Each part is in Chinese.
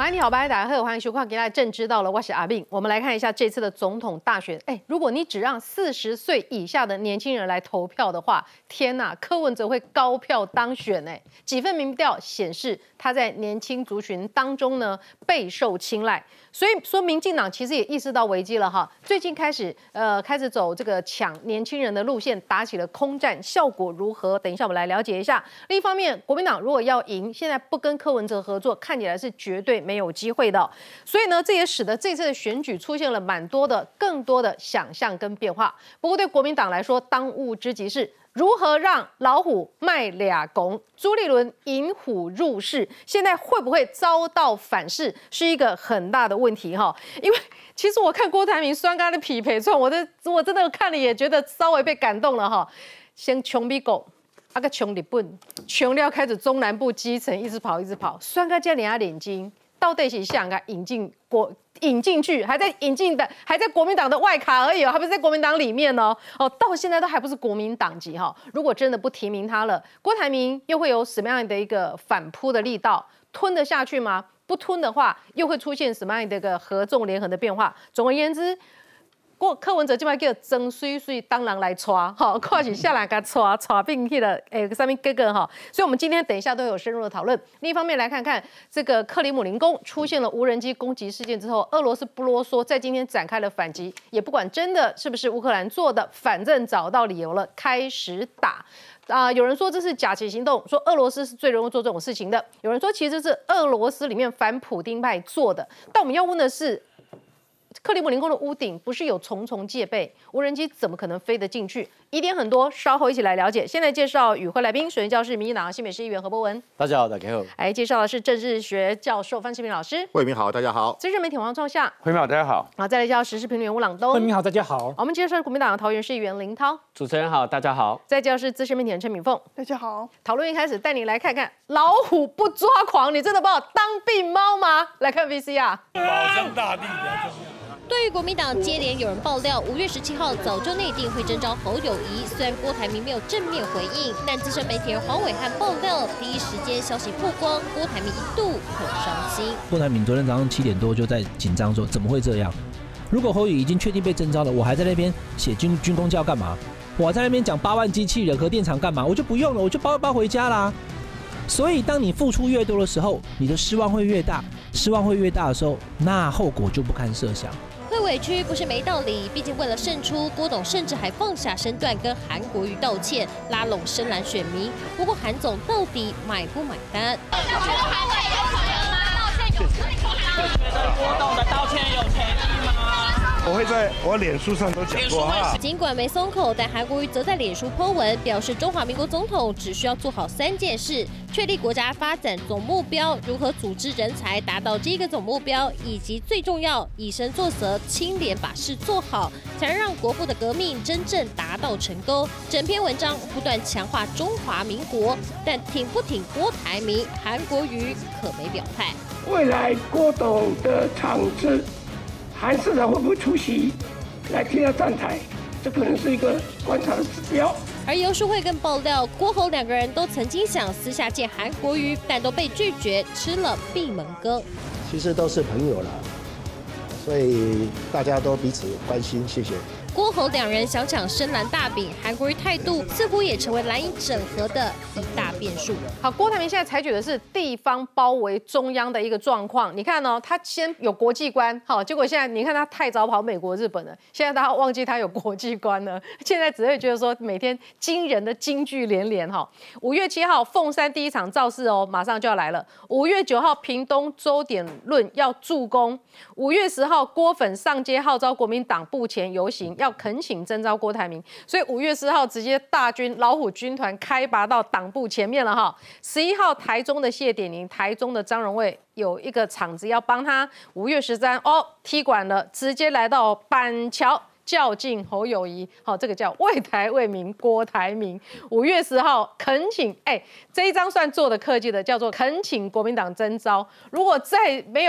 晚安，你好，大家好，欢迎收看《今天正知道了》，我是阿炳。我们来看一下这次的总统大选。如果你只让40岁以下的年轻人来投票的话，天哪，柯文哲会高票当选。几份民调显示他在年轻族群当中呢备受青睐，所以说民进党其实也意识到危机了哈。最近开始走这个抢年轻人的路线，打起了空战，效果如何？等一下我们来了解一下。另一方面，国民党如果要赢，现在不跟柯文哲合作，看起来是绝对没有机会的。所以呢，这也使得这次的选举出现了更多的想象跟变化。不过对国民党来说，当务之急是如何让老虎卖俩公，朱立伦引虎入室，现在会不会遭到反噬，是一个很大的问题哈。因为其实我看郭台铭双刚的匹配串，我真的看了也觉得稍微被感动了哈。先穷美国，个穷日本，穷了开始中南部基层一直跑，双个这两眼睛到底是想个引进去，还在国民党的外卡而已哦，还不是在国民党里面哦。到现在都还不是国民党籍哈。如果真的不提名他了，郭台铭又会有什么样的一个反扑的力道？吞得下去吗？不吞的话，又会出现什么样的一个合纵连横的变化？总而言之，柯文哲这摆叫争水当然来抓，哈，看是下来给抓并去了，上面哥哥哈，所以我们今天等一下都有深入的讨论。另一方面来看看这个克里姆林宫出现了无人机攻击事件之后，俄罗斯不啰嗦，在今天展开了反击，也不管真的是不是乌克兰做的，反正找到理由了，开始打。有人说这是假旗行动，说俄罗斯是最容易做这种事情的。有人说其实是俄罗斯里面反普丁派做的。但我们要问的是，克里姆林宫的屋顶不是有重重戒备，无人机怎么可能飞得进去？疑点很多，稍后一起来了解。先来介绍与会来宾，首先教是民进党新北市议员何博文， 大家好，大家好。 来介绍的是政治学教授范世平老师， 慧明好，大家好。 资深媒体王创夏， 慧明好，大家好。 好，再来介绍时事评论员吴朗东， 慧明好，大家好。 我们介绍国民党的桃园市议员林涛， 主持人好，大家好。 再介绍是资深媒体人陈敏凤， 大家好。 讨论一开始带你来看看老虎不抓狂，你真的把我当病猫吗？来看 VCR。 保生大帝比较重要。 对于国民党接连有人爆料，5月17号早就内定会征召侯友宜，虽然郭台铭没有正面回应，但资深媒体人黄伟汉爆料，第一时间消息曝光，郭台铭一度很伤心。 郭台铭昨天早上7点多就在紧张说，怎么会这样？如果侯友宜已经确定被征召了，我还在那边写军工教干嘛？我还在那边讲8万机器人核电厂干嘛？我就不用了，我就包回家啦。所以当你付出越多的时候，你的失望会越大，失望会越大的时候，那后果就不堪设想。 会委屈不是没道理，毕竟为了胜出，郭董甚至还放下身段跟韩国瑜道歉，拉拢深蓝选民。不过韩总到底买不买单？觉得韩委有可能吗？道歉有诚意吗？觉得郭董的道歉有诚意吗？ 我会在我脸书上都讲过哈。 尽管没松口，但韩国瑜则在脸书 po 文，表示中华民国总统只需要做好3件事：确立国家发展总目标，如何组织人才达到这个总目标，以及最重要，以身作则，清廉把事做好，才能让国父的革命真正达到成功。整篇文章不断强化中华民国，但挺不挺郭台铭，韩国瑜可没表态。 未来郭董的场次，韩市长会不会出席来替他站台？这可能是一个观察的指标。 而游淑慧更爆料，郭侯2个人都曾经想私下见韩国瑜，但都被拒绝，吃了闭门羹。 其实都是朋友了，所以大家都彼此关心，谢谢。 郭侯2人想抢深蓝大饼，韩国瑜态度似乎也成为蓝营整合的一大变数。 好，郭台铭现在采取的是地方包围中央的一个状况。你看哦，他先有国际观，好，结果现在你看他太早跑美国、日本了，现在大家忘记他有国际观了，现在只会觉得说每天惊人的金句连连哈。5月7号凤山第一场造势哦，马上就要来了。5月9号屏东周点论要助攻。5月10号郭粉上街号召国民党部前游行，要恳请征召郭台铭，所以5月10号直接大军老虎军团开拔到党部前面了哈。11号台中的谢点宁，台中的张荣卫有一个场子要帮他。5月13踢馆了，直接来到板桥较劲侯友宜，好，这个叫为台为民郭台铭。5月10号恳请，这一张算做的客气的，叫做恳请国民党征召。如果再没有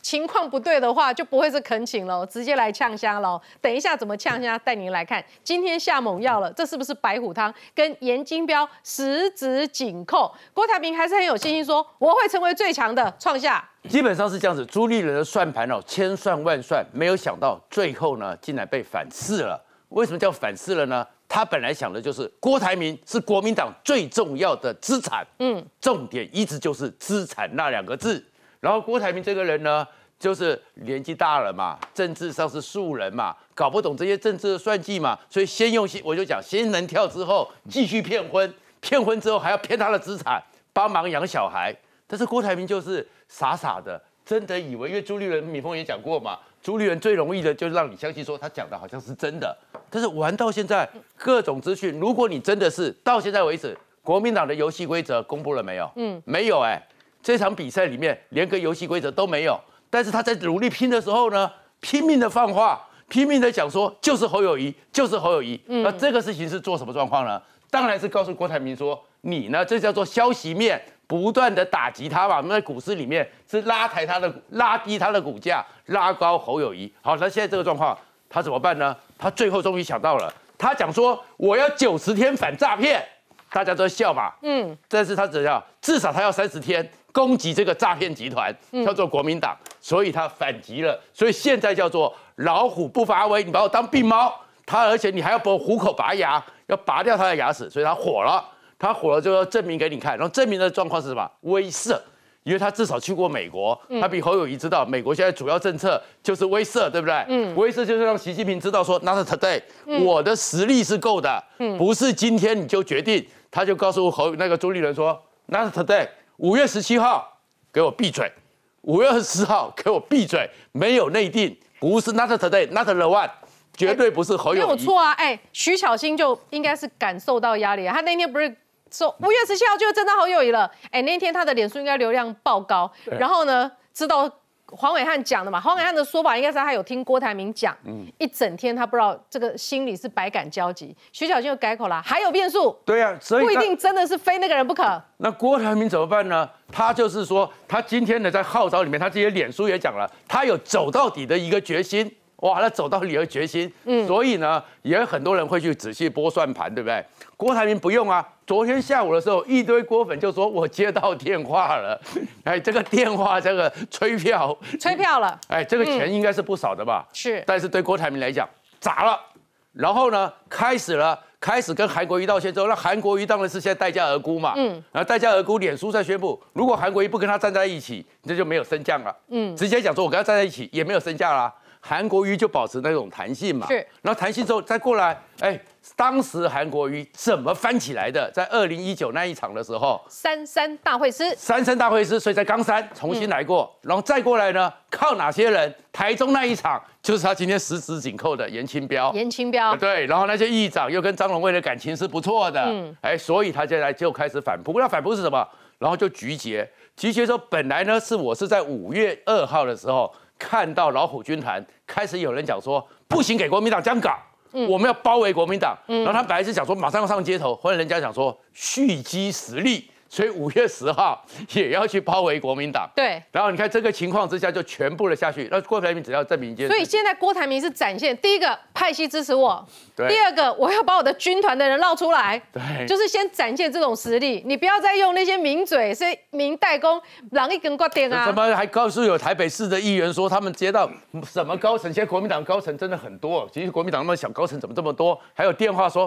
情况不对的话，就不会是恳请喽，直接来呛虾喽。等一下怎么呛虾，带您来看。今天下猛药了，这是不是白虎汤跟严金标十指紧扣？郭台铭还是很有信心说，我会成为最强的，创下。 基本上是这样子，朱立伦的算盘千算万算，没有想到最后呢，竟然被反噬了。为什么叫反噬了呢？他本来想的就是郭台铭是国民党最重要的资产，重点一直就是资产那2个字。然后郭台铭这个人呢，就是年纪大了嘛，政治上是素人嘛，搞不懂这些政治的算计嘛，所以我就讲仙人跳之后继续骗婚，骗婚之后还要骗他的资产，帮忙养小孩。但是郭台铭就是傻傻的，真的以为，因为朱立伦、敏峰也讲过嘛，朱立伦最容易的就是让你相信说他讲的好像是真的。但是玩到现在，各种资讯，如果你真的是到现在为止，国民党的游戏规则公布了没有？没有这场比赛里面连个游戏规则都没有。但是他在努力拼的时候呢，拼命的放话，拼命的讲说就是侯友宜，就是侯友宜。那这个事情是做什么状况呢？当然是告诉郭台铭说，你呢，这叫做消息面。不断的打击他嘛，我们在股市里面是拉低他的股价，拉高侯友宜。好，那现在这个状况，他怎么办呢？他最后终于想到了，他讲说我要90天反诈骗，大家都笑嘛，但是他怎样？至少他要30天攻击这个诈骗集团，叫做国民党，所以他反击了。所以现在叫做老虎不发威，你把我当病猫，而且你还要把我虎口拔牙，要拔掉他的牙齿，所以他火了。他火了就要证明给你看，然后证明的状况是什么？威慑，因为他至少去过美国，他比侯友宜知道美国现在主要政策就是威慑，对不对？威慑就是让习近平知道说 ，not today，我的实力是够的，不是今天你就决定。他就告诉朱立伦说 ，not today， 5月17号给我闭嘴，5月24号给我闭嘴，没有内定，不是 not today，not the one。绝对不是侯友宜， 没有错啊！徐巧芯就应该是感受到压力，他那天不是说5月17号就会征召侯友宜了？那天他的脸书应该流量爆高，然后呢，知道黄伟汉讲的嘛？黄伟汉的说法应该是他有听郭台铭讲，一整天他不知道这个心里是百感交集。徐巧芯又改口了，还有变数。 对啊，所以不一定真的是非那个人不可。 那郭台铭怎么办呢？他就是说，他今天呢在号召里面，他自己的脸书也讲了，他有走到底的一个决心。哇，他走到底的决心，所以呢，也有很多人会去仔细拨算盘，对不对？郭台铭不用啊，昨天下午的时候，一堆郭粉就说我接到电话了，这个电话这个催票了，这个钱应该是不少的吧？ 是， 但是对郭台铭来讲砸了，然后呢，开始跟韩国瑜道歉之后，那韩国瑜当然是现在待价而沽嘛，然后待价而沽，脸书在宣布，如果韩国瑜不跟他站在一起，这就没有升降了，直接讲说我跟他站在一起也没有升价啦。韩国瑜就保持那种弹性嘛， 是， 然后弹性之后再过来，当时韩国瑜怎么翻起来的？在2019那一场的时候， 三三大会师， 所以在冈山重新来过，然后再过来呢，靠哪些人？台中那一场就是他今天十指紧扣的严清标，对，然后那些议长又跟张荣惠的感情是不错的，所以他现在就开始反扑。那反扑是什么？然后就集结之后，本来呢我是在5月2号的时候。看到老虎军团开始有人讲说不行，给国民党这样搞，我们要包围国民党。然后他本来是讲说马上要上街头，后来人家讲说蓄积实力，所以5月10号也要去包围国民党。 对， 然后你看这个情况之下就全部的下去。那郭台铭只要证明一件事， 所以现在郭台铭是展现第一个派系支持我， 对， 第二个我要把我的军团的人绕出来， 对， 就是先展现这种实力。你不要再用那些名嘴，是明代工，狼一根挂电啊。 什么还告诉有台北市的议员说他们接到什么高层，现在国民党高层真的很多，其实国民党那么小，高层怎么这么多？还有电话说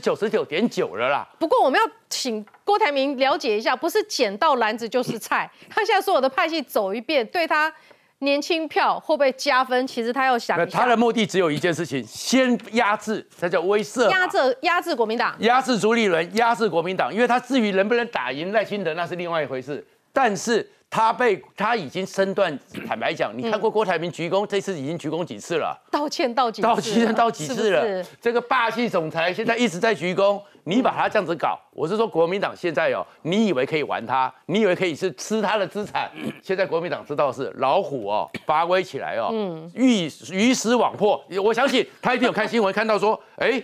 99.9%了啦。 不过我们要请郭台铭了解一下，不是捡到篮子就是菜。他现在所有的派系走一遍，对他年轻票会不会加分？其实他要想一下。 他的目的只有一件事情：先压制，这叫威慑。 压制国民党， 压制朱立伦，压制国民党。因为他至于能不能打赢赖清德，那是另外一回事。但是他已经身段，坦白讲，你看过郭台铭鞠躬，这次已经鞠躬几次了？ 道歉到几次了？ 这个霸气总裁现在一直在鞠躬，你把他这样子搞，我是说国民党现在你以为可以玩他，你以为可以是吃他的资产，现在国民党知道是老虎发威起来鱼死网破。我相信他一定有看新闻看到说，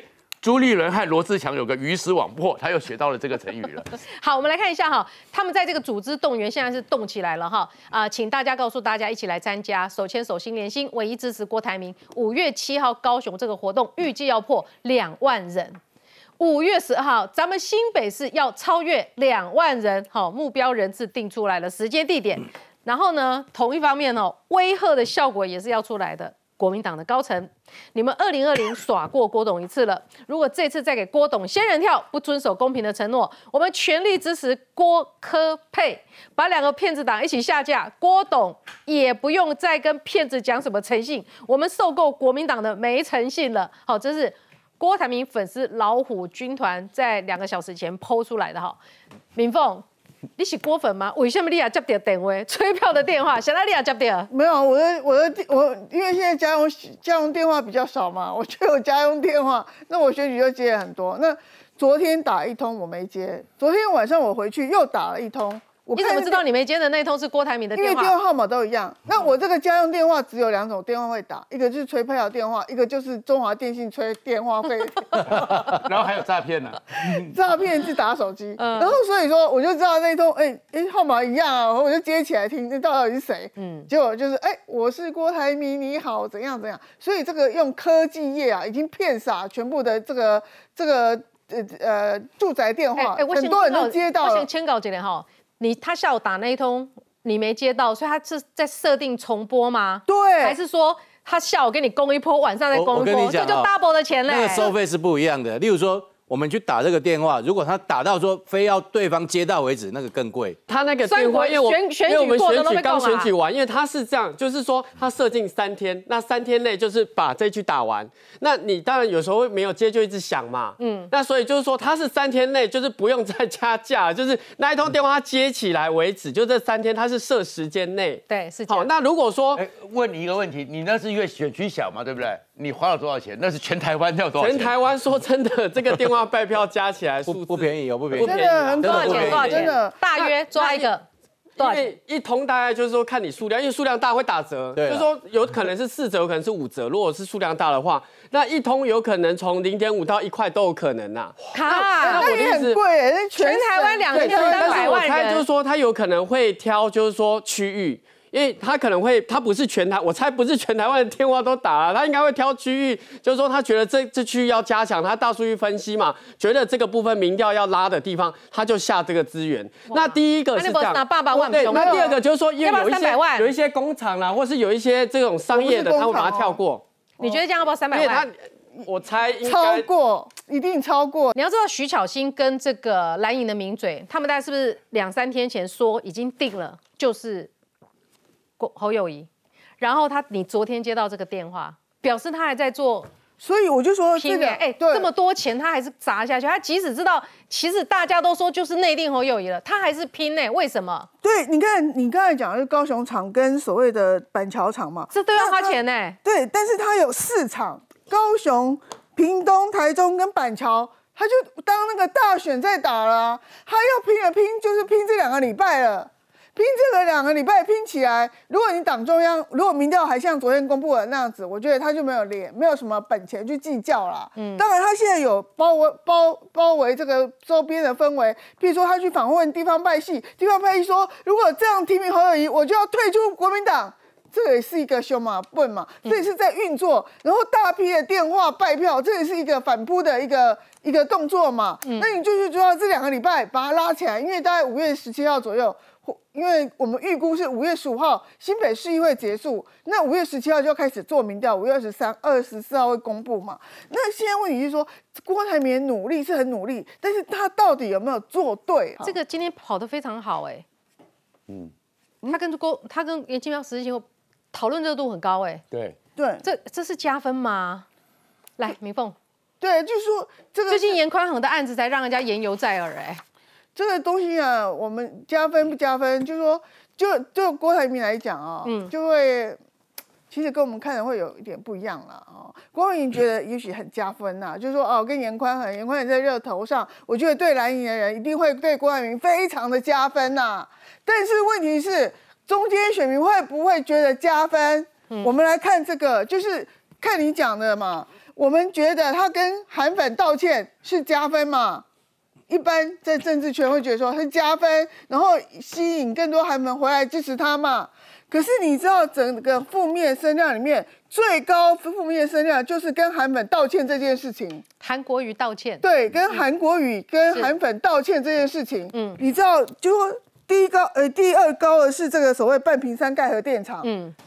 朱立伦和罗志强有个鱼死网破，他又学到了这个成语了。 好，我们来看一下哈，他们在这个组织动员现在是动起来了哈请大家告诉大家一起来参加，手牵手心连心，唯一支持郭台铭。5月7号高雄这个活动预计要破2万人。5月10号，咱们新北市要超越2万人，好，目标人次定出来了，时间地点。然后呢，同一方面威吓的效果也是要出来的。国民党的高层，你们2020耍过郭董一次了，如果这次再给郭董仙人跳，不遵守公平的承诺，我们全力支持郭柯配，把2个骗子党一起下架，郭董也不用再跟骗子讲什么诚信，我们受够国民党的没诚信了。好，这是郭台铭粉丝老虎军团在2个小时前抛出来的哈。明凤，你是郭粉吗？为什么你也接到电话？催票的电话，现在你也接到？ 没有，我因为现在家用电话比较少嘛，我就有家用电话，那我选举就接了很多。那昨天打1通我没接，昨天晚上我回去又打了1通。 你怎么知道你没接的那通是郭台铭的电话？ 因为电话号码都一样。那我这个家用电话只有2种电话会打，一个就是催票电话，一个就是中华电信催电话费。 然后还有诈骗呢？ 诈骗是打手机。然后所以说我就知道那通号码一样啊，我就接起来听，那到底是谁？结果就是我是郭台铭，你好，怎样怎样。所以这个用科技业啊，已经骗傻全部的这个住宅电话，很多人都接到了。 我先签稿一下哈。他下午打那一通，你没接到，所以他是在设定重播吗？ 对， 还是说他下午给你攻一波，晚上再攻一波，这就 double 的钱嘞？ 那个收费是不一样的。例如说，我们去打这个电话，如果他打到说非要对方接到为止，那个更贵。 他那个电话，因为我们选举刚选举完，因为他是这样，就是说他设定3天，那3天内就是把这局打完。那你当然有时候没有接就一直响嘛，那所以就是说他是3天内就是不用再加价，就是那一通电话接起来为止，就这3天他是设时间内。 对，是这样。 好，那如果说问你一个问题，你那是因为选区小嘛，对不对？你花了多少钱？那是全台湾要多少钱？ 全台湾说真的，这个电话拜票加起来不便宜哦，不便宜， 真的很多少钱？多少钱？大约抓一个。 因为1通大概就是说看你数量，因为数量大会打折，就是说有可能是4折，有可能是5折。如果是数量大的话，那1通有可能从0.5到1块都有可能呐。 那我的意思，贵， 全台湾2300万人。 我猜就是说他有可能会挑，就是说区域。因为他可能会，他不是全台，我猜不是全台湾的电话都打了，他应该会挑区域，就是说他觉得这区域要加强，他大数据分析嘛，觉得这个部分民调要拉的地方，他就下这个资源。那第一个是这样，对，那第2个就是说，因为有一些工厂啦，或是有一些这种商业的，他会把它跳过。 你觉得这样要不要300万？ 我猜应该超过，一定超过。 你要知道，徐巧芯跟这个蓝营的名嘴，他们大概是不是2、3天前说已经定了，就是侯友宜，然后你昨天接到这个电话，表示他还在做， 所以我就说这个， 这么多钱他还是砸下去。他即使知道，其实大家都说就是内定侯友宜了，他还是拼呢。为什么？ 对，你看你刚才讲的是高雄场跟所谓的板桥场嘛， 这都要花钱呢。 对，但是他有4场，高雄、屏东、台中跟板桥。他就当那个大选在打了，他要拼了拼，就是拼这2个礼拜了。拼这个2个礼拜拼起来，如果你党中央，如果民调还像昨天公布的那样子，我觉得他就没有脸，没有什么本钱去计较啦。当然他现在有包围这个周边的氛围，譬如说他去访问地方派系，地方派系说如果这样提名侯友宜，我就要退出国民党。这也是一个凶嘛笨嘛，这也是在运作，然后大批的电话拜票，这也是一个反扑的一个动作嘛。那你就是主要这2个礼拜把它拉起来，因为大概5月17号左右，因为我们预估是5月15号新北市议会结束，那5月17号就要开始做民调，5月24号会公布嘛。那现在问题是说，郭台铭努力是很努力，但是他到底有没有做对？ 这个今天跑得非常好他跟严清标实习后讨论热度很高对， 这是加分吗？来，明凤， 对，就是说这个最近严宽恒的案子才让人家言犹在耳这个东西啊，我们加分不加分，就是说就郭台铭来讲啊，就会其实跟我们看的会有一点不一样啦郭台铭觉得也许很加分呐，就是说跟严宽恒在热头上，我觉得对蓝营的人一定会对郭台铭非常的加分呐。但是问题是，中间选民会不会觉得加分？我们来看这个，就是看你讲的嘛，我们觉得他跟韩粉道歉是加分嘛。一般在政治圈会觉得说是加分，然后吸引更多韩粉回来支持他嘛。可是你知道整个负面声量里面最高负面声量就是跟韩粉道歉这件事情。 韩国瑜道歉， 对，跟韩国瑜跟韩粉道歉这件事情，你知道就说第二高的是这个所谓半屏山盖核电厂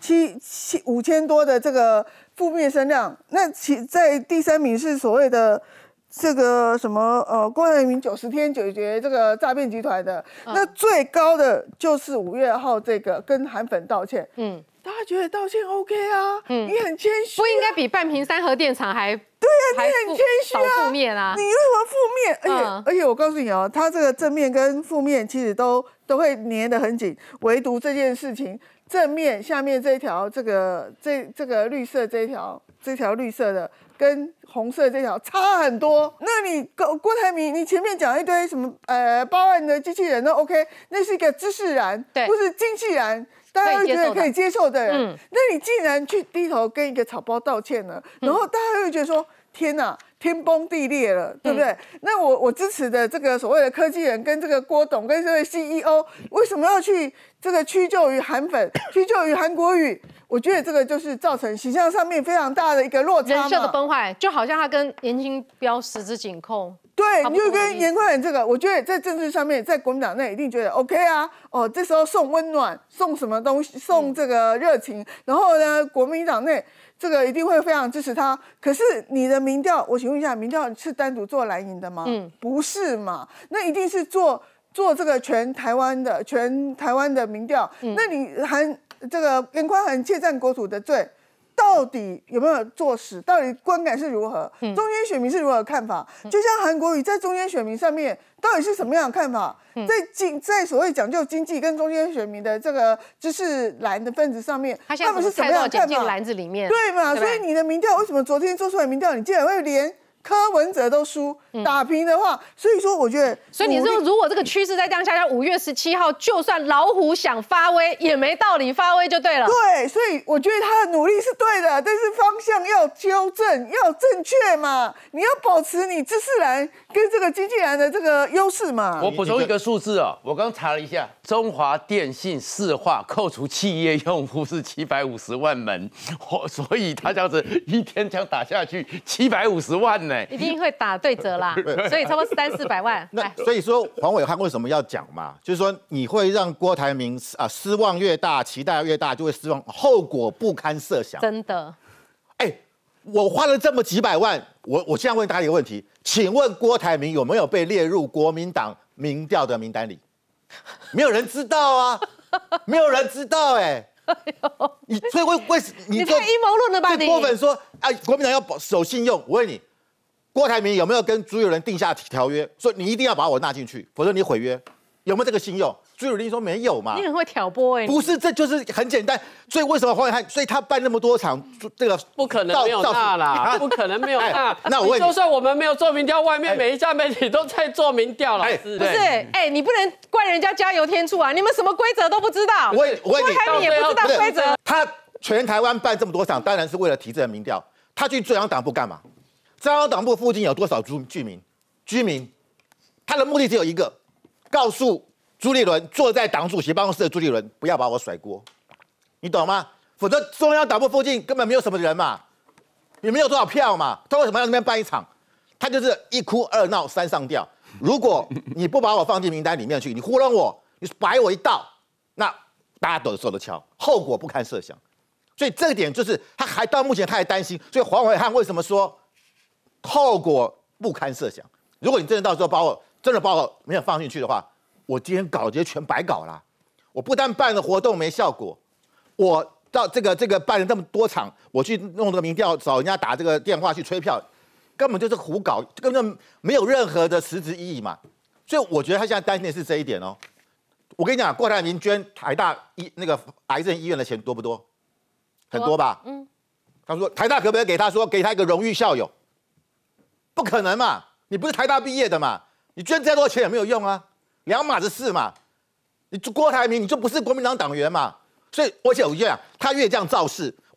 ，5000多的这个负面声量，那在第3名是所谓的。这个什么郭台铭90天解决这个诈骗集团的，那最高的就是5月号这个跟韩粉道歉，大家觉得道歉 OK 啊，你很谦虚， 不应该比半屏山核电厂还对啊，你很谦虚啊， 负面啊， 你为什么负面？而且我告诉你哦，他这个正面跟负面其实都会粘得很紧，唯独这件事情正面下面这一条这个绿色这条绿色的。跟红色这条差很多，那你郭台铭，你前面讲一堆什么8万的机器人都 OK， 那是一个知识人，或是经纪人，大家会觉得可以接受的人，那你竟然去低头跟一个草包道歉了，然后大家会觉得说天哪，天崩地裂了，对不对？那我支持的这个所谓的科技人跟这个郭董跟这位 CEO， 为什么要去这个屈就于韩粉，屈就于韩国瑜？我觉得这个就是造成形象上面非常大的一个落差嘛， 人设的崩坏，就好像他跟严清标十指紧扣。 对，你就跟严宽仁这个，我觉得在政治上面，在国民党内一定觉得 OK 啊，这时候送温暖，送什么东西，送这个热情，然后呢，国民党内这个一定会非常支持他。可是你的民调，我请问一下，民调是单独做蓝营的吗？不是嘛？那一定是做这个全台湾的民调。那你这个严宽仁窃占国土的罪，到底有没有坐实？到底观感是如何？中间选民是如何看法？就像韩国瑜在中间选民上面，到底是什么样的看法？在所谓讲究经济跟中间选民的这个知识蓝的分子上面，他们是什么样的看法？ 篮子里面， 对嘛？所以你的民调为什么昨天做出来民调，你竟然会连柯文哲都输，打平的话，所以说我觉得， 所以你说如果这个趋势再这样下去，5月17号就算老虎想发威，也没道理发威就对了。 对，所以我觉得他的努力是对的，但是方向要纠正，要正确嘛。你要保持你知识蓝跟这个经纪蓝的这个优势嘛。 我补充一个数字哦，我刚查了一下，中华电信市话扣除企业用户是750万门，所以他这样子一天这样打下去，750万呢。 一定会打对折啦，所以差不多300-400万。 那所以说黄伟汉为什么要讲嘛？就是说你会让郭台铭失望越大，期待越大，就会失望，后果不堪设想。 真的。 我花了这么几百万，我现在问大家一个问题，请问郭台铭有没有被列入国民党民调的名单里？没有人知道啊，没有人知道所以你太阴谋论了吧？你郭粉说国民党要守信用，我问你。郭台铭有没有跟朱友仁定下条约，说你一定要把我纳进去，否则你毁约？有没有这个信用？朱友仁说没有嘛。 你很会挑拨不是，这就是很简单。所以为什么黄伟汉？所以他办那么多场，这个不可能没有纳啦，不可能没有纳。 那我问你， 就算我们没有做民调，外面每一家媒体都在做民调了。 不是，你不能怪人家加油添醋啊！你们什么规则都不知道。 我问你， 郭台铭也不知道规则。 他全台湾办这么多场，当然是为了提这个民调。他去中央党部干嘛？中央党部附近有多少居民？他的目的只有一个，告诉朱立伦坐在党主席办公室的朱立伦不要把我甩锅，你懂吗？否则中央党部附近根本没有什么人嘛，也没有多少票嘛，他为什么要那边办一场？他就是一哭二闹三上吊。如果你不把我放进名单里面去，你糊弄我，你摆我一道，那大家都受得敲，后果不堪设想。所以这个点就是他还到目前他还担心，所以黄伟汉为什么说？后果不堪设想。如果你真的到时候把我没有放进去的话，我今天搞直接全白搞啦。我不但办了活动没效果，我到这个办了这么多场，我去弄这个民调，找人家打这个电话去催票，根本就是胡搞，根本没有任何的实质意义嘛。所以我觉得他现在担心的是这一点哦。我跟你讲，郭台铭捐台大那个癌症医院的钱多不多？很多吧？他说台大可不可以给他一个荣誉校友？不可能嘛！你不是台大毕业的嘛？你捐再多钱也没有用啊，两码子事嘛。你郭台铭你就不是国民党党员嘛？所以而且我跟你讲，他越这样造势，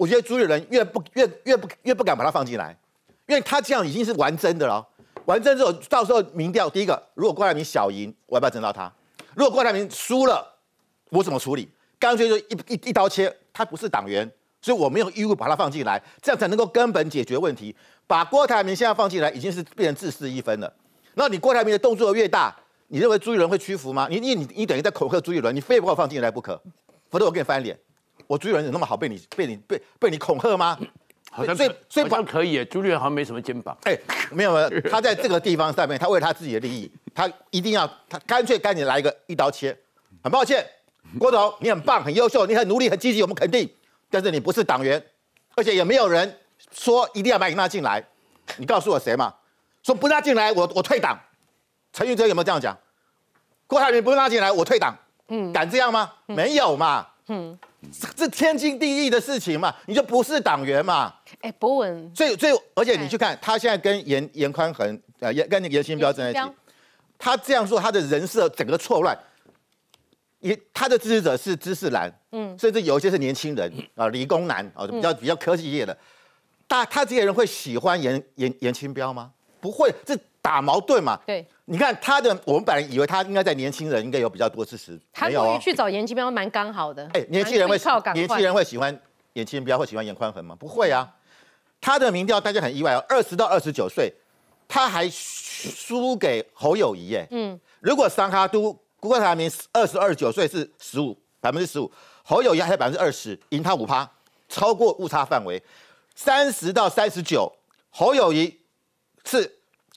我觉得朱立伦越不敢把他放进来，因为他这样已经是玩真的了。玩真之后，到时候民调，第一个，如果郭台铭小赢，我要不要征召他？如果郭台铭输了，我怎么处理？干脆就一刀切，他不是党员，所以我没有义务把他放进来，这样才能够根本解决问题。把郭台铭现在放进来，已经是变成自私一分了。那你郭台铭的动作越大，你认为朱立伦会屈服吗？你等于在恐吓朱立伦，你非要把我放进来不可，否则我给你翻脸。我朱立伦有那么好被你恐吓吗？ 好像可以耶，朱立伦好像没什么肩膀。 没有，他在这个地方上面，他为了他自己的利益，他一定要他干脆赶紧来一刀切。很抱歉，郭董，你很棒，很优秀，你很努力，很积极，我们肯定。但是你不是党员，而且也没有人说一定要把你拉进来。你告诉我谁嘛？说不拉进来，我退党。陈玉珍有没有这样讲？郭台铭不拉进来，我退党。敢这样吗？没有嘛。这天经地义的事情嘛，你就不是党员嘛。 博文， 所以，而且你去看他现在跟严宽恒，跟那个严新标站在一起，他这样做，他的人设整个错乱。他的支持者是知识蓝，甚至有一些是年轻人理工男比较科技业的。他这些人会喜欢严清标吗？不会，这打矛盾嘛。 对， 你看我们本来以为他应该在年轻人应该有比较多支持， 他故意去找严清标蛮刚好的。 年轻人会喜欢严清标，会喜欢严宽恒吗？不会啊。他的民调大家很意外，20到29岁，他还输给侯友宜耶。如果桑哈都郭台铭20、29岁是15%，侯友宜还有20%，赢他5%，超过误差范围。30到39，侯友宜是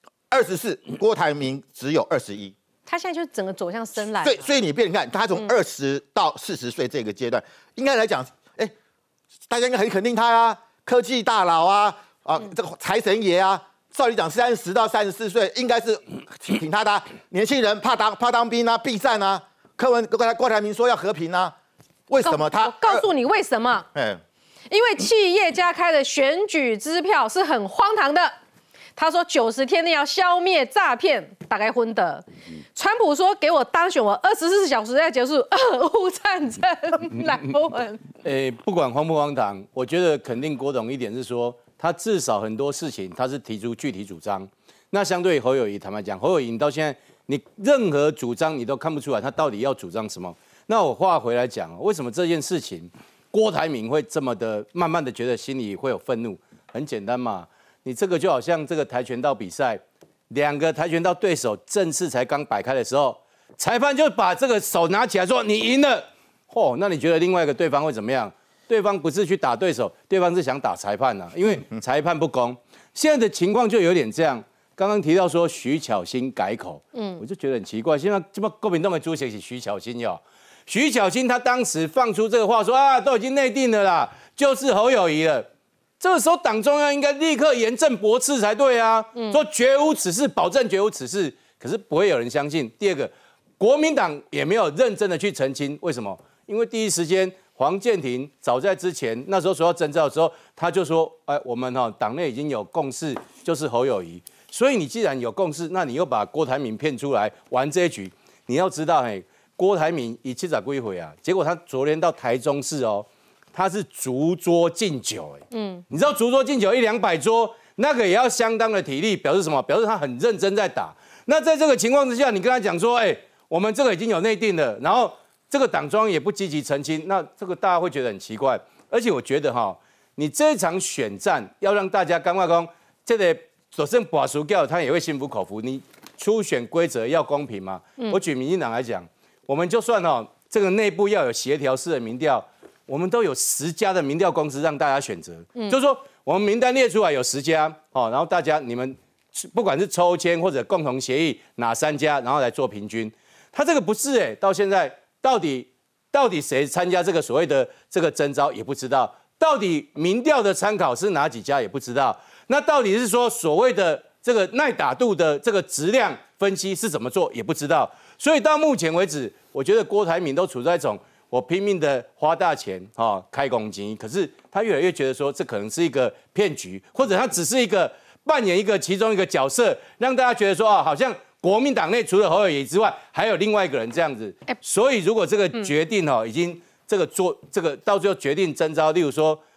24，郭台铭只有21。 他现在就整个走向深蓝。 对，所以你看，他从20到40岁这个阶段，应该来讲，大家应该很肯定他啊，科技大佬啊，这个财神爷啊。照理讲，30到34岁应该是挺他的年轻人，怕当兵啊，避战啊。郭台铭说要和平啊，为什么他？ 我告诉你为什么？因为企业家开的选举支票是很荒唐的。他说90天内要消灭诈骗，大概昏的。川普说给我当选，我24小时要结束俄乌战争。来，博文。 不管荒不荒唐，我觉得肯定郭董一点是说，他至少很多事情他是提出具体主张。那相对侯友宜，坦白讲，侯友宜你到现在你任何主张你都看不出来他到底要主张什么。那我话回来讲，为什么这件事情郭台铭会这么的慢慢的觉得心里会有愤怒？很简单嘛，你这个就好像这个跆拳道比赛，2个跆拳道对手正式才刚摆开的时候，裁判就把这个手拿起来说你赢了。那你觉得另外一个对方会怎么样？对方不是去打对手，对方是想打裁判啊，因为裁判不公。现在的情况就有点这样。刚刚提到说徐巧芯改口，我就觉得很奇怪。现在这么国民党的主席是徐巧芯哟，徐巧芯他当时放出这个话说都已经内定了啦，就是侯友宜了。这个时候党中央应该立刻严正驳斥才对啊，说绝无此事，保证绝无此事。可是不会有人相信。第二个，国民党也没有认真的去澄清，为什么？因为第一时间黄健庭早在之前那时候说要征召的时候，他就说，我们党内已经有共识，就是侯友宜。所以你既然有共识，那你又把郭台铭骗出来玩这一局。你要知道，郭台铭以70几回啊，结果他昨天到台中市他是逐桌敬酒，你知道逐桌敬酒100-200桌，那个也要相当的体力，表示什么？表示他很认真在打。那在这个情况之下，你跟他讲说，我们这个已经有内定了，然后这个党中央也不积极澄清，那这个大家会觉得很奇怪。而且我觉得你这一场选战要让大家感觉说，这个所剩把输掉，他也会心服口服。你初选规则要公平吗？我举民进党来讲，我们就算这个内部要有协调式的民调，我们都有10家的民调公司让大家选择，就是说我们名单列出来有10家，然后大家你们不管是抽签或者共同协议哪3家，然后来做平均。他这个不是到现在到底谁参加这个所谓的这个征召也不知道，到底民调的参考是哪几家也不知道。那到底是说所谓的这个耐打度的这个质量分析是怎么做也不知道。所以到目前为止，我觉得郭台铭都处在一种我拼命的花大钱开公金，可是他越来越觉得说这可能是一个骗局，或者他只是扮演其中一个角色，让大家觉得说好像国民党内除了侯友宜之外，还有另外一个人这样子。所以如果这个决定已经到最后决定征召，例如说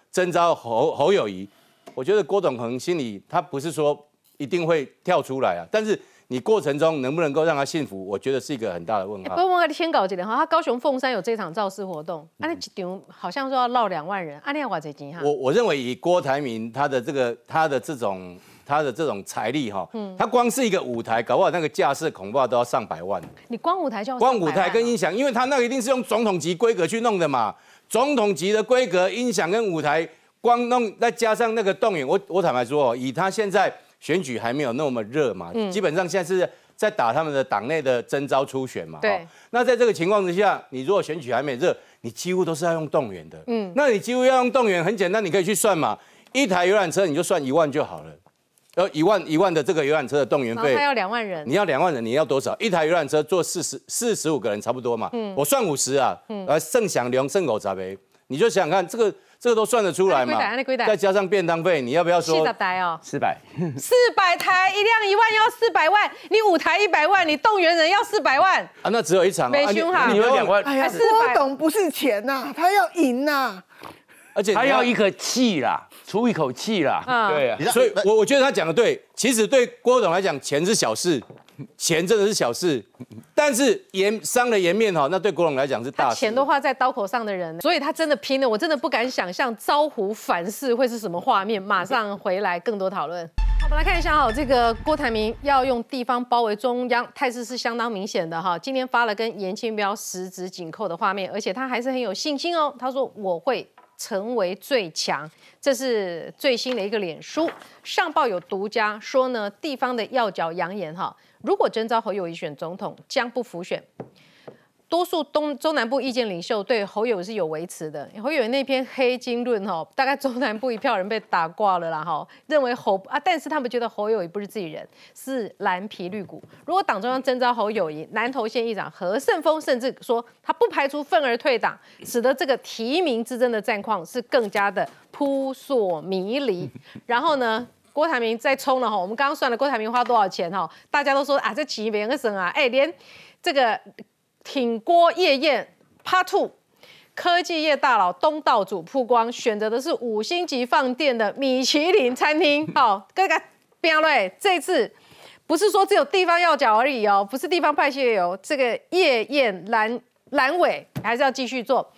征召侯友宜，我觉得郭董可能心里他不是说一定会跳出来啊，但是你过程中能不能够让他信服，我觉得是一个很大的问号。 不过你先搞一点哈，他高雄凤山有这场造势活动，那一场好像说要绕2万人，你要多少钱哈？ 我认为以郭台铭他的这种财力哈，他光是一个舞台，搞不好那个架势恐怕都要上百万。 你光舞台就要光舞台跟音响，因为他那个一定是用总统级规格去弄的嘛，总统级的规格，音响跟舞台光弄，再加上那个动员，我坦白说，以他现在选举还没有那么热嘛，基本上现在是在打他们的党内的征召初选嘛。 对。 那在这个情况之下，你如果选举还没热，你几乎都是要用动员的。那你几乎要用动员，很简单，你可以去算嘛，一台游览车你就算1万就好了。1万的这个游览车的动员费， 他要2万人， 你要2万人，你要多少？一台游览车坐45个人差不多嘛。我算50啊，剩享良剩50呗，你就想想看，这个都算得出来嘛。再加上便当费，你要不要说 40台哦 ？400 台，一辆1万要400万，你5台100万，你动员人要400万啊？那只有一场， 没凶哈， 你有2万。 哎呀，郭董不是钱呐，他要赢呐， 而且他要一个气啦。出一口气啦，对啊，所以我觉得他讲的对。其实对郭董来讲，钱是小事，钱真的是小事，但是伤了颜面哈，那对郭董来讲是大事。 钱都花在刀口上的人，所以他真的拼了，我真的不敢想象招呼反噬会是什么画面。马上回来更多讨论。好，我们来看一下哈，这个郭台铭要用地方包围中央，态势是相当明显的哈。今天发了跟严清标十指紧扣的画面，而且他还是很有信心哦。他说我会成为最强，这是最新的一个脸书。上报有独家说呢，地方的要角扬言哈，如果征召侯友宜选总统，将不服选。多数中南部意见领袖对侯友宜是有维持的，侯友宜那篇黑金论哈，大概中南部一票人被打挂了啦哈，认为但是他们觉得侯友宜不是自己人，是蓝皮绿骨。如果党中央征召侯友宜，南投县议长何胜峰甚至说他不排除愤而退党，使得这个提名之争的战况是更加的扑朔迷离。然后呢？郭台铭再冲了哈，我们刚刚算了郭台铭花多少钱哈，大家都说啊，这起别个省啊，连这个挺郭夜宴 Part 2， 科技业大佬东道主曝光选择的是5星级饭店的米其林餐厅，好，各个标嘞，这次不是说只有地方要角而已哦，不是地方派系有这个夜宴阑尾还是要继续做。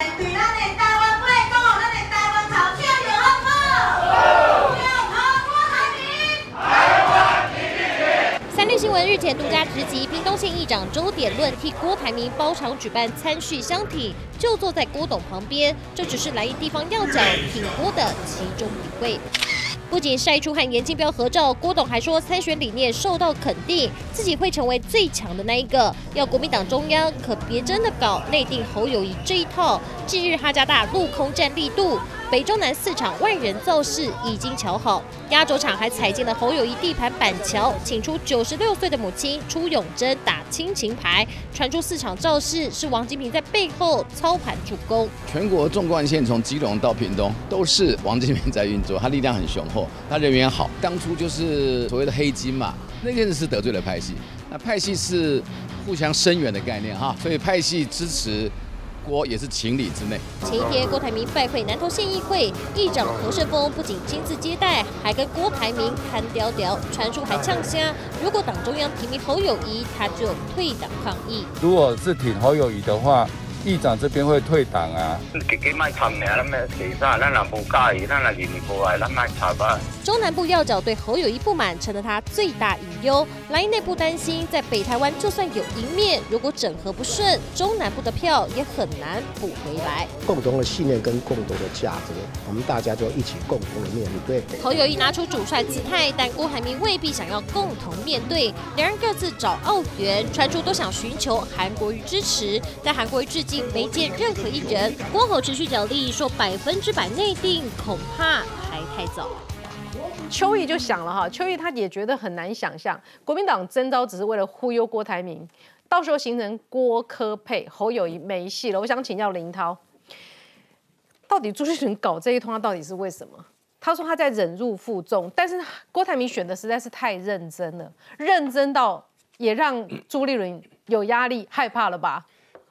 36新闻日前独家直击，屏东县议长周典论替郭台铭包场举办餐叙相挺，就坐在郭董旁边，这只是来一地方要角挺郭的其中一位。不仅晒出和严清标合照，郭董还说参选理念受到肯定，自己会成为最强的那一个。要国民党中央可别真的搞内定侯友宜这一套。近日他加大陆空战力度，北中南4场万人造势已经瞧好，压轴场还踩进了侯友宜地盘板桥，请出96岁的母亲出永贞打亲情牌。传出4场造势是王金平在背后操盘助攻。 全国纵贯线从基隆到屏东都是王金平在运作，他力量很雄厚，他人缘好。当初就是所谓的黑金嘛，那件事是得罪了派系，那派系是互相声援的概念哈，所以派系支持郭也是情理之内。 前一天，郭台铭拜会南投县议会，议长何胜峰不仅亲自接待，还跟郭台铭谈屌屌，传出还呛虾，如果党中央提名侯友宜，他就退党抗议。 如果是挺侯友宜的话，议长这边会退党啊。 中南部要角对侯友宜不满，成了他最大隐忧。蓝营内部担心，在北台湾就算有赢面，如果整合不顺，中南部的票也很难补回来。 共同的信念跟共同的价值，我们大家就一起共同的面对。 侯友宜拿出主帅姿态，但郭台铭未必想要共同面对，两人各自找澳元，传出都想寻求韩国瑜支持，但韩国瑜至今没见任何一人。郭侯持续角力，说100%内定，恐怕还太早。 邱毅就想了哈，邱毅他也觉得很难想象，国民党征召只是为了忽悠郭台铭，到时候形成郭柯配，侯友宜没戏了。我想请教林涛，到底朱立伦搞这一通，他到底是为什么？他说他在忍辱负重，但是郭台铭选的实在是太认真了，认真到也让朱立伦有压力、害怕了吧？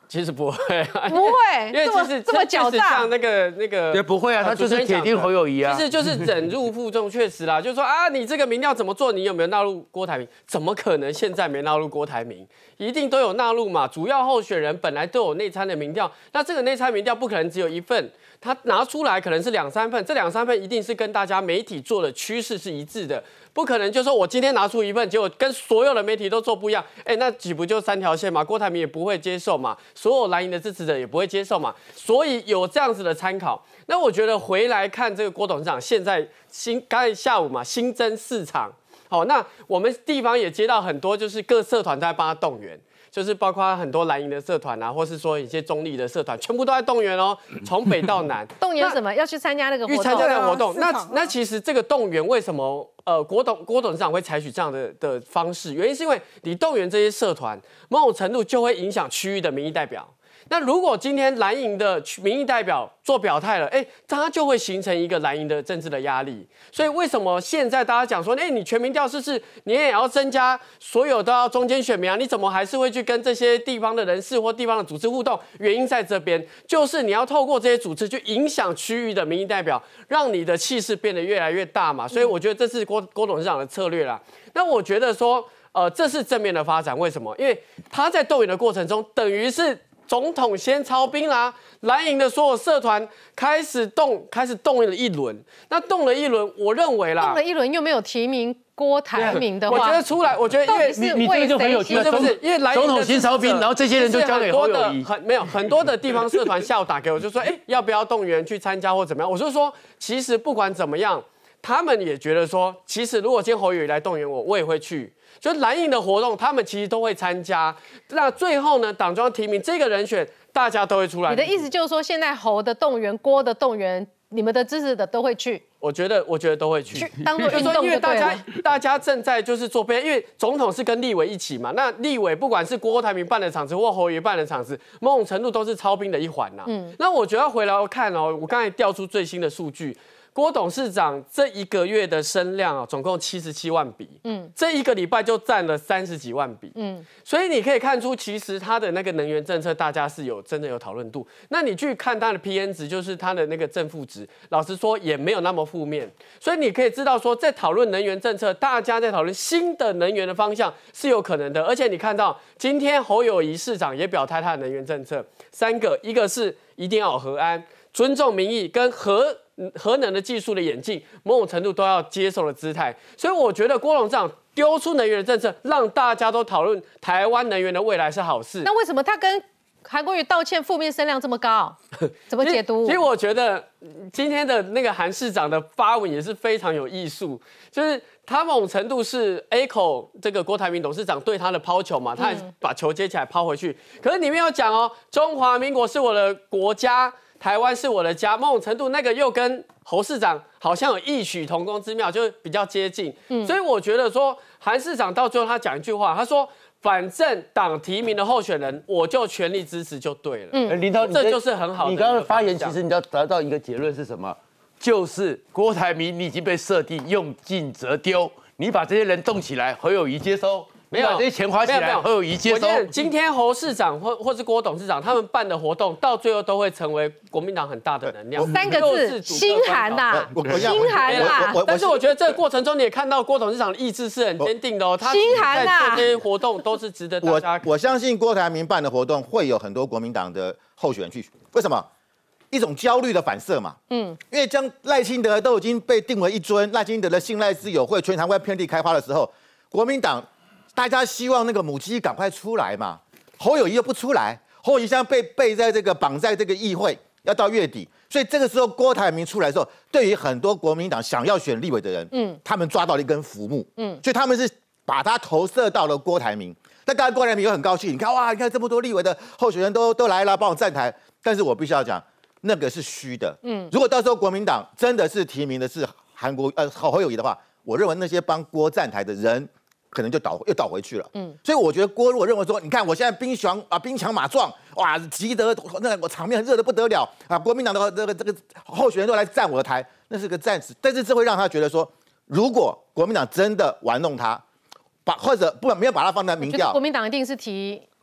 其实不会， 不会， 因为其实这么狡诈， 像那个， 对，不会啊，他就是铁定侯友宜啊。 其实就是忍辱负重，确实啦，就是说啊，你这个民调怎么做？你有没有纳入郭台铭？怎么可能现在没纳入郭台铭？一定都有纳入嘛。主要候选人本来都有内参的民调，那这个内参民调不可能只有一份，他拿出来可能是2、3份，这2、3份一定是跟大家媒体做的趋势是一致的。不可能就说我今天拿出一份，结果跟所有的媒体都做不一样，那岂不就3条线嘛？郭台铭也不会接受嘛，所有蓝营的支持者也不会接受嘛，所以有这样子的参考。那我觉得回来看这个郭董事长，现在刚才下午嘛新增4场，好，那我们地方也接到很多，就是各社团都在帮他动员。就是包括很多蓝营的社团啊，或是说一些中立的社团，全部都在动员哦，从北到南。 动员什么？要去参加那个活动？ 去参加那个活动。那其实这个动员为什么郭董事长会采取这样的方式？原因是因为你动员这些社团，某种程度就会影响区域的民意代表。那如果今天蓝营的民意代表做表态了，它就会形成一个蓝营的政治的压力。所以为什么现在大家讲说，你全民调试试，你也要增加所有都要中间选民啊？你怎么还是会去跟这些地方的人士或地方的组织互动？原因在这边，就是你要透过这些组织去影响区域的民意代表，让你的气势变得越来越大嘛。所以我觉得这是郭董事长的策略啦。那我觉得说，这是正面的发展。为什么？因为他在动员的过程中，等于是总统先操兵啦，蓝营的所有社团开始动了一轮。那动了一轮，我认为啦， 动了一轮又没有提名郭台铭的话， 我觉得出来，我觉得因为你这个就很有趣了， 是不是？因为蓝营总统先操兵，然后这些人就交给侯友宜。 很多的地方社团下午打给我，就说，要不要动员去参加或怎么样？我就说，其实不管怎么样，他们也觉得说，其实如果今天侯友宜来动员我也会去。就蓝营的活动，他们其实都会参加。那最后呢，党中央提名这个人选，大家都会出来。 你的意思就是说，现在侯的动员、郭的动员，你们的支持者都会去？ 我觉得都会去， 当做运动就对了。 因为大家正在就是做备，因为总统是跟立委一起嘛。那立委不管是郭台铭办的场子或侯友宜办的场子，某种程度都是操兵的一环呐。那我觉得回来看哦，我刚才调出最新的数据。郭董事长这1个月的声量总共77万笔，这1个礼拜就占了30几万笔，所以你可以看出，其实他的那个能源政策，大家是真的有讨论度。那你去看他的 PN 值，就是他的那个正负值，老实说也没有那么负面，所以你可以知道说，在讨论能源政策，大家在讨论新的能源的方向是有可能的。而且你看到今天侯友宜市长也表态他的能源政策3个，一个是一定要有核安，尊重民意跟核能的技术的演进，某种程度都要接受的姿态，所以我觉得郭董事长丢出能源的政策，让大家都讨论台湾能源的未来是好事。 那为什么他跟韩国瑜道歉负面声量这么高？怎么解读？ 其实我觉得今天的那个韩市长的发文也是非常有艺术，就是他某种程度是 echo 这个郭台铭董事长对他的抛球嘛，他也把球接起来抛回去，可是里面有讲中华民国是我的国家。台湾是我的家，某种程度那个又跟侯市长好像有异曲同工之妙，就比较接近。所以我觉得说，韩市长到最后他讲一句话，他说：“反正党提名的候选人，我就全力支持就对了。” 林涛， 这就是很好的。 你刚刚的发言，其实你要得到一个结论是什么？就是郭台铭你已经被设定用进则丢，你把这些人动起来，侯友宜接收。没有这些钱花起来，侯友宜接收。 今天侯市长或是郭董事长他们办的活动，到最后都会成为国民党很大的能量。 3个字，心寒呐，心寒呐。 但是我觉得这个过程中，你也看到郭董事长的意志是很坚定的哦。他心寒呐， 这些活动都是值得大家。 我相信郭台铭办的活动会有很多国民党的候选人去，为什么？一种焦虑的反射嘛，因为将赖清德都已经被定为一尊，赖清德的信赖之友会全台湾遍地开花的时候，国民党。大家希望那个母鸡赶快出来嘛，侯友宜又不出来，侯友宜现在被在这个绑在这个议会，要到月底，所以这个时候郭台铭出来的时候，对于很多国民党想要选立委的人，他们抓到了一根浮木，所以他们是把他投射到了郭台铭。那刚才郭台铭又很高兴，你看哇，你看这么多立委的候选人都来了，帮我站台，但是我必须要讲，那个是虚的，如果到时候国民党真的是提名的是侯友宜的话，我认为那些帮郭站台的人。可能就又倒回去了，所以我觉得郭如果认为说，你看我现在兵强马壮，哇，急得那个场面热得不得了啊，国民党的这个候选人都来站我的台，那是个战士，但是这会让他觉得说，如果国民党真的玩弄他，或者没有把他放在民调， 国民党一定是提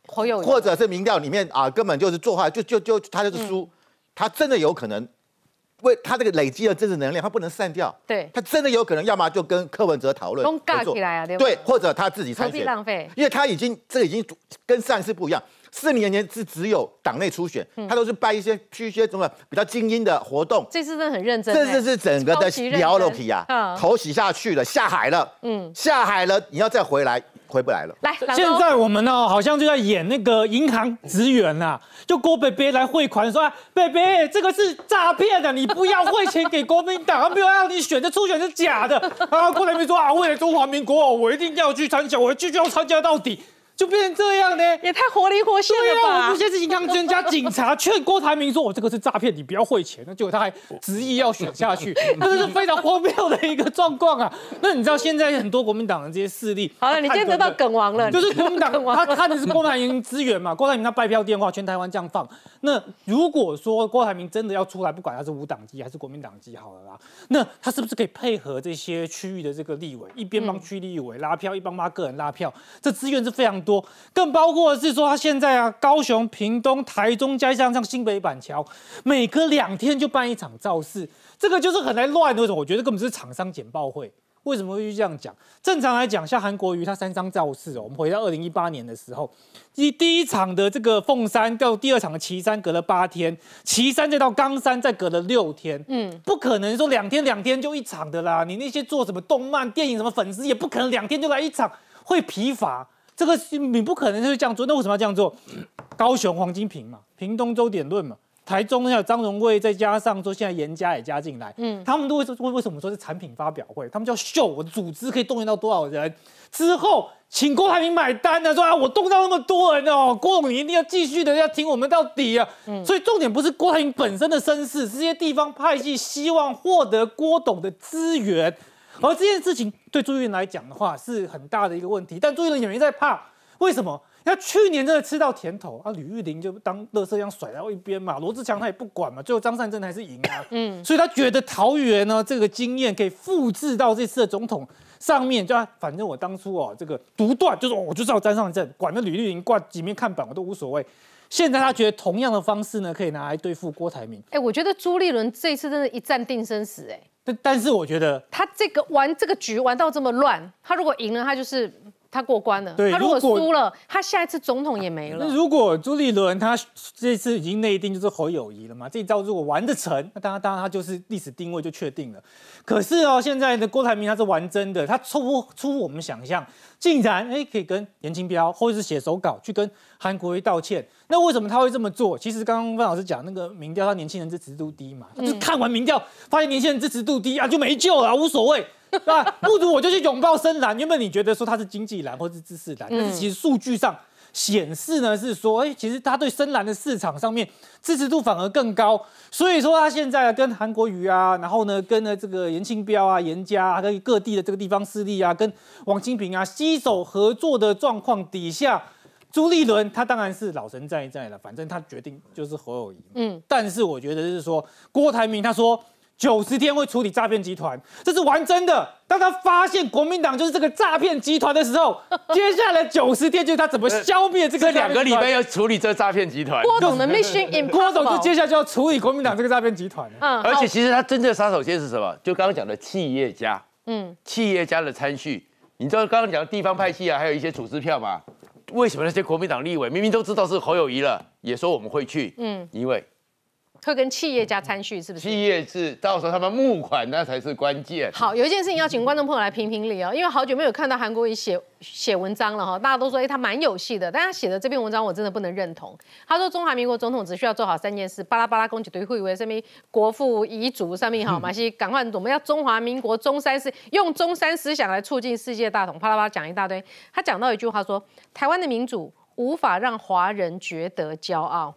侯友宜， 或者是民调里面啊，根本就是做坏，他就是输，他真的有可能。为他这个累积的政治能量，他不能散掉。 对， 他真的有可能，要么就跟柯文哲讨论合作起来啊， 对，或者他自己参选， 浪费， 因为他已经跟上一次不一样。4年前是只有党内初选，他都是办一些什么比较精英的活动。 这次真的很认真， 这次是整个的聊了皮啊，头洗下去了，下海了，下海了，你要再回来。回不来了。 来， 现在我们呢，好像就在演那个银行职员呐，就郭北北来汇款说，北北这个是诈骗的，你不要汇钱给国民党，没有让你选，这初选是假的。啊，郭台铭说啊，为了中华民国，我一定要去参加，我继续要参加到底。就变成这样呢， 也太活灵活现了吧！ 对啊，我们现在是银行专家警察劝郭台铭说：“我这个是诈骗，你不要汇钱。”那结果他还执意要选下去，这是非常荒谬的一个状况啊！那你知道现在很多国民党的这些势力， 好了，你今天得到梗王了， 就是国民党他看的是郭台铭资源嘛，郭台铭他拜票电话全台湾这样放。那如果说郭台铭真的要出来，不管他是无党籍还是国民党籍好了啦，那他是不是可以配合这些区域的这个立委，一边帮区立委拉票，一帮他个人拉票？这资源是非常多，更包括的是说他现在啊，高雄、屏东、台中加上新北板桥，每隔2天就办一场造势，这个就是很来乱的。为什么？我觉得根本是厂商简报会。为什么会这样讲？正常来讲，像韩国瑜他3张造势哦，我们回到2018年的时候，第一场的这个凤山到第2场的旗山隔了8天，旗山再到冈山再隔了6天，不可能说2天就一场的啦。你那些做什么动漫、电影什么粉丝也不可能2天就来一场，会疲乏。这个你不可能就是这样做。那为什么要这样做？高雄黄金平嘛，屏东周点论嘛。台中还有张荣卫，再加上说现在严家也加进来，他们都为什么说是产品发表会？他们叫秀，我的组织可以动员到多少人？之后请郭台铭买单的，说啊，我动到那么多人哦，郭董你一定要继续的要挺我们到底啊！所以重点不是郭台铭本身的身世，是这些地方派系希望获得郭董的资源，而这件事情对朱立伦来讲的话是很大的一个问题，但朱立伦也没在怕，为什么？他去年真的吃到甜头啊，吕玉玲就当垃圾一样甩到一边嘛，罗志强他也不管嘛，最后张善政还是赢啊，所以他觉得桃园呢这个经验可以复制到这次的总统上面，就反正我当初哦这个独断就是我就是要张善政，管那吕玉玲挂几面看板我都无所谓。现在他觉得同样的方式呢，可以拿来对付郭台铭。 我觉得朱立伦这一次真的一战定生死但是我觉得他玩这个局玩到这么乱，他如果赢了，他就是他过关了。 对， 他如果输了，他下一次总统也没了。 那如果朱立伦他这次已经内定就是侯友宜了嘛，这一招如果玩得成，那当然他就是历史定位就确定了。可是哦，现在的郭台铭他是玩真的，他出乎我们想象，竟然可以跟严清标或者是写手稿去跟韩国瑜道歉。那为什么他会这么做？其实刚刚范老师讲那个民调，他年轻人支持度低嘛，就是看完民调发现年轻人支持度低啊，就没救了，无所谓。啊，不如我就去拥抱深蓝。原本你觉得说他是经济蓝或是知识蓝，但是其实数据上显示呢是说，其实他对深蓝的市场上面支持度反而更高。所以说他现在跟韩国瑜啊，然后呢跟这个严清标啊、严家啊，跟各地的这个地方势力啊，跟王金平啊携手合作的状况底下。朱立伦他当然是老神在在了，反正他决定就是侯友宜。但是我觉得是说郭台铭他说90天会处理诈骗集团，这是玩真的。当他发现国民党就是这个诈骗集团的时候，接下来90天就是他怎么消灭这个 2个礼拜要处理这诈骗集团。 郭董的 mission impossible， 郭董就接下来就要处理国民党这个诈骗集团。 而且其实他真正的杀手锏是什么？就刚刚讲的企业家，企业家的参序。你知道刚刚讲的地方派系啊，还有一些组织票嘛？为什么那些国民党立委明明都知道是侯友宜了，也说我们会去？因为会跟企业家参叙，是不是？ 企业是到时候他们募款，那才是关键。 好，有一件事情要请观众朋友来评评理哦，因为好久没有看到韩国瑜写文章了哈，大家都说他蛮有戏的，但他写的这篇文章我真的不能认同。他说中华民国总统只需要做好3件事，巴拉巴拉攻击对会为什么国父遗嘱上面好嘛，是赶快我们要中华民国中山思用中山思想来促进世界大同，巴拉巴拉讲一大堆。他讲到一句话说，台湾的民主无法让华人觉得骄傲。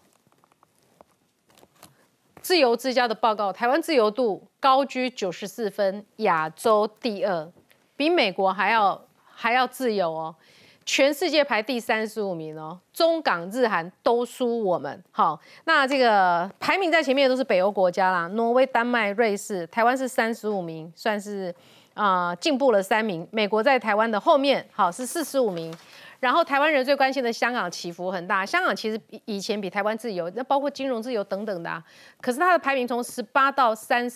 自由之家的报告，台湾自由度高居94分，亚洲第2，比美国还要自由哦。全世界排第35名哦，中港日韩都输我们。好，那这个排名在前面的都是北欧国家啦，挪威、丹麦、瑞士，台湾是35名，算是进步了3名。美国在台湾的后面，好是45名。 然后台湾人最关心的香港起伏很大，香港其实以前比台湾自由，那包括金融自由等等的可是它的排名从18到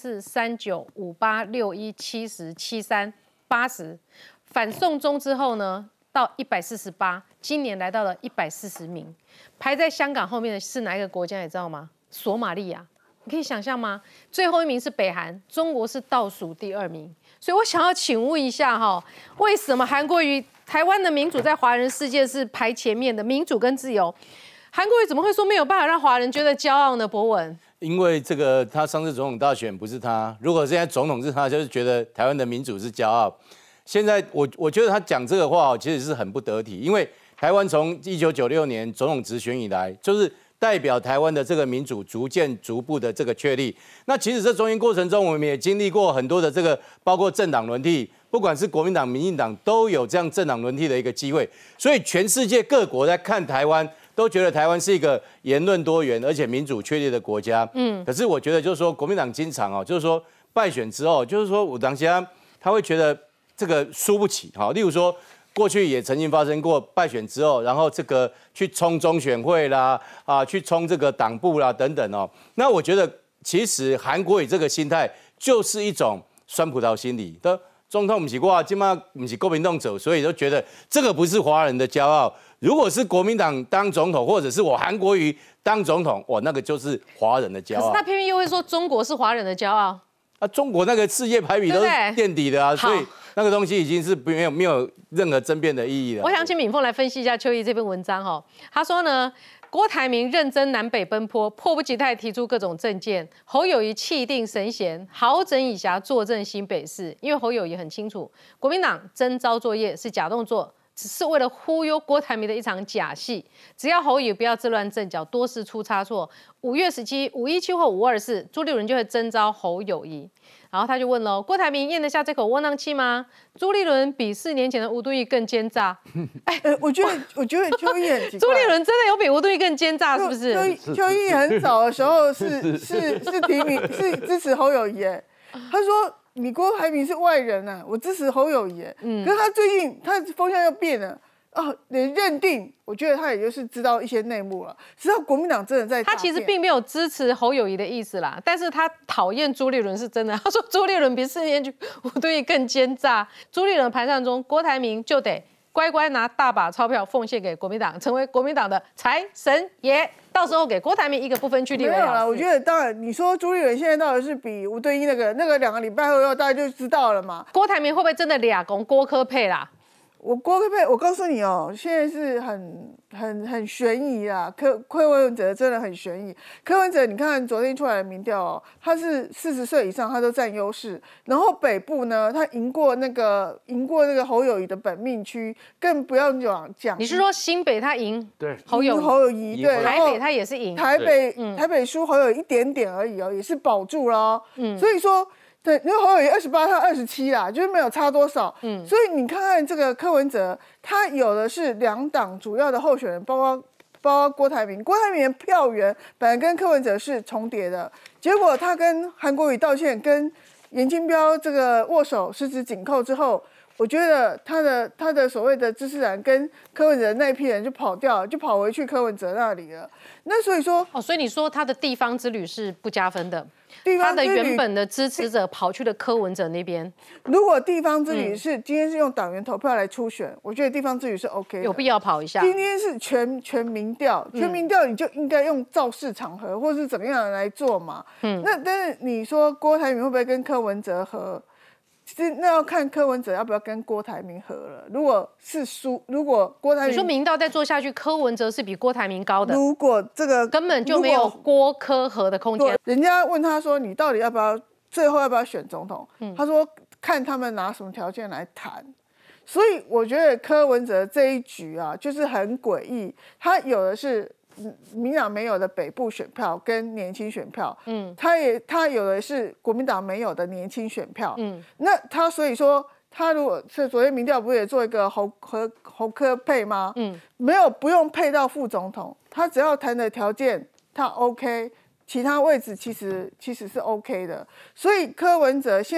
34、39、58、61、70、73、80，反送中之后呢，到148，今年来到了140名，排在香港后面的是哪一个国家？你知道吗？索马利亚。你可以想象吗？最后一名是北韩，中国是倒数第2名。所以我想要请问一下为什么韩国瑜台湾的民主在华人世界是排前面的民主跟自由？韩国瑜怎么会说没有办法让华人觉得骄傲呢？博文， 因为这个他上次总统大选不是他，如果现在总统是他，就是觉得台湾的民主是骄傲。现在我觉得他讲这个话其实是很不得体，因为台湾从1996年总统直选以来，就是代表台湾的这个民主逐步的这个确立。那其实这中间过程中，我们也经历过很多的这个，包括政党轮替，不管是国民党、民进党都有这样政党轮替的一个机会。所以全世界各国在看台湾，都觉得台湾是一个言论多元而且民主确立的国家。可是我觉得就是说，国民党经常就是说败选之后，就是说我当下他会觉得这个输不起例如说。过去也曾经发生过败选之后，然后这个去冲中选会啦，去冲这个党部啦等等那我觉得其实韩国瑜这个心态就是一种酸葡萄心理的总统不是我，今嘛不是国民党走，所以就觉得这个不是华人的骄傲。如果是国民党当总统，或者是我韩国瑜当总统，那个就是华人的骄傲。 可是他偏偏又会说中国是华人的骄傲。 中国那个世界排比都是垫底的所以那个东西已经是没有任何争辩的意义了。 我想请敏凤来分析一下邱毅这篇文章他说呢，郭台铭认真南北奔波，迫不及待提出各种政见。侯友宜气定神闲，好整以暇坐镇新北市。因为侯友宜很清楚，国民党征召作业是假动作，只是为了忽悠郭台铭的一场假戏。只要侯友宜不要自乱阵脚，多事出差错，5月17、517或524，朱立伦就会征召侯友宜。然后他就问了，郭台铭咽得下这口窝囊气吗？朱立伦比4年前的吴敦义更奸诈。 我觉得邱毅很奇怪， 朱立伦真的有比吴敦义更奸诈，是不是？ 邱毅很早的时候是提名是支持侯友宜，他说你郭台铭是外人我支持侯友宜。可是他最近他风向又变了。连认定，我觉得他也就是知道一些内幕了，知道国民党真的在。 他其实并没有支持侯友宜的意思啦，但是他讨厌朱立伦是真的。他说朱立伦比4年前吴敦义更奸诈。朱立伦盘算中，郭台铭就得乖乖拿大把钞票奉献给国民党，成为国民党的财神爷。到时候给郭台铭一个不分区立委。 没有啦，我觉得当然，你说朱立伦现在到底是比吴敦义那个2个礼拜后大家就知道了嘛。 郭台铭会不会真的俩公郭科配啦？ 郭科配，我告诉你现在是很悬疑啦。柯文哲真的很悬疑。柯文哲，你看昨天出来的民调他是40岁以上他都占优势。然后北部呢，他赢过那个侯友宜的本命区，更不要讲。 你是说新北他赢？ 对， 侯友宜对， 台北他也是赢。 台北输侯友宜一点点而已也是保住了所以说。对，因为侯友宜28，他27啦，就是没有差多少。所以你看看这个柯文哲，他有的是2党主要的候选人，包括郭台铭。郭台铭的票源本来跟柯文哲是重叠的，结果他跟韩国瑜道歉，跟颜清标这个握手十指紧扣之后，我觉得他的所谓的知识人跟柯文哲那一批人就跑掉了，就跑回去柯文哲那里了。那所以说， 所以你说他的地方之旅是不加分的。他的原本的支持者跑去了柯文哲那边。 如果地方之旅是今天是用党员投票来初选，我觉得地方之旅是 OK 的， 有必要跑一下。 今天是全民调，全民调你就应该用造势场合或是怎么样来做嘛。那但是你说郭台铭会不会跟柯文哲合？其实那要看柯文哲要不要跟郭台铭合了。如果郭台铭， 你说民调再做下去，柯文哲是比郭台铭高的。 如果这个根本就没有郭柯合的空间。 人家问他说，你到底最后要不要选总统？他说看他们拿什么条件来谈。所以我觉得柯文哲这一局就是很诡异，他有的是。民党没有的北部选票跟年轻选票，他有的是国民党没有的年轻选票，那他所以说他如果是昨天民调不是也做一个侯柯配吗？不用配到副总统，他只要谈的条件他 OK， 其他位置其实是 OK 的，所以柯文哲现在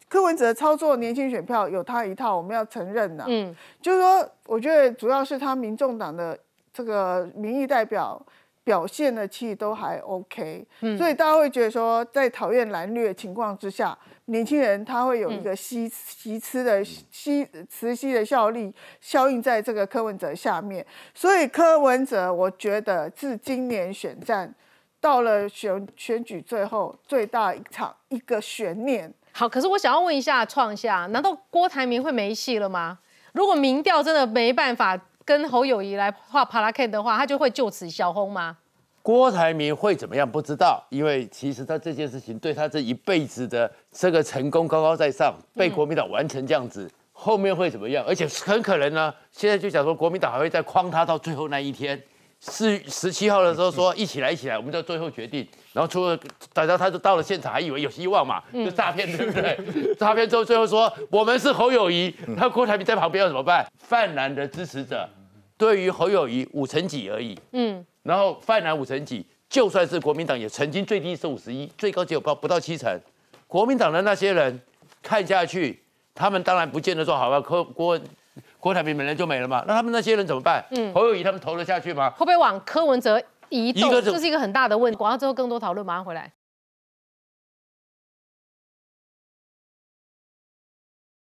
柯文哲操作年轻选票有他一套，我们要承认呐。就是说，我觉得主要是他民众党的这个民意代表表现的其实都还 OK，所以大家会觉得说，在讨厌蓝绿的情况之下，年轻人他会有一个吸磁吸的效应在这个柯文哲下面，所以柯文哲我觉得自今年选战到了选举最后最大一个悬念。 好，可是我想要问一下创夏，难道郭台铭会没戏了吗？如果民调真的没办法跟侯友宜来画帕拉 K 的话，他就会就此小红吗？ 郭台铭会怎么样不知道，因为其实他这件事情对他这一辈子的这个成功高高在上，被国民党完成这样子，后面会怎么样？而且很可能呢，现在就讲说国民党还会再诓他到最后那一天，17号的时候说一起来，我们就最后决定。然后除了等到他就到了现场，还以为有希望嘛，就诈骗，对不对？诈骗之后最后说我们是侯友宜，那郭台铭在旁边要怎么办？泛蓝的支持者对于侯友宜5成几而已，然后泛蓝5成几，就算是国民党也曾经最低是51%，最高只有不到7成。国民党的那些人看下去，他们当然不见得说好吧，郭台铭没了就没了嘛，那他们那些人怎么办？侯友宜他们投得下去吗？ 会不会往柯文哲移动？这是一个很大的问题。广告之后更多讨论，马上回来。